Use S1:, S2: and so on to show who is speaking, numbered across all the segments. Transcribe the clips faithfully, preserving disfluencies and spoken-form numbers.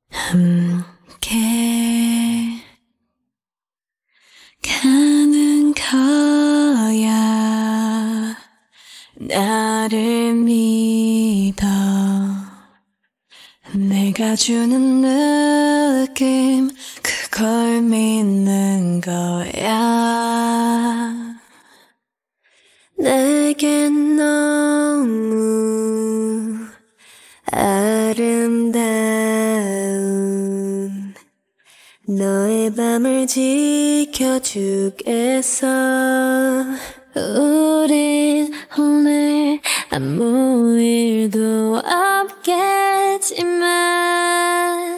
S1: 함께 가는 거야. 나를 믿어. 내가 주는 느낌 그걸 믿는 거야. 내겐 너무 아름다운 너의 밤을 지켜주겠어. 우린 오늘 아무 일도 없겠지만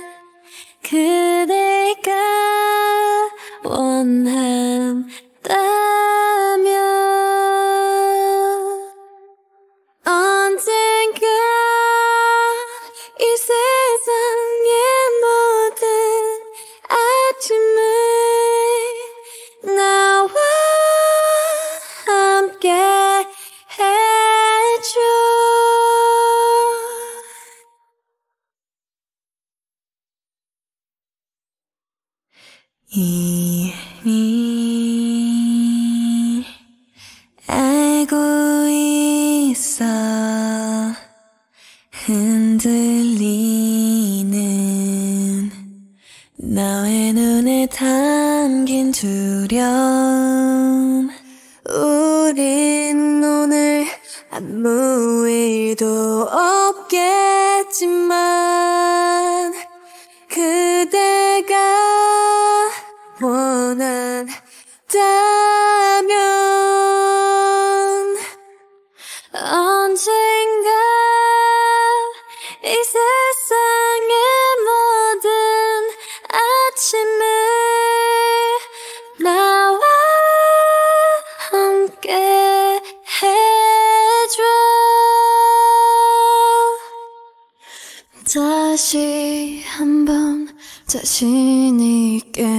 S1: 그대가 원한다면 언젠가 이 세상의 모든 아침을 나와 함께 해줘. 이미 알고 있어. 흔들리는 너의 눈에 담긴 두려움. 우린 오늘 아무 일도 없겠지만 그대가 원한다면 언젠가 이 세상의 모든 아침을 나와 함께 해줘. 다시 한번 자신 있게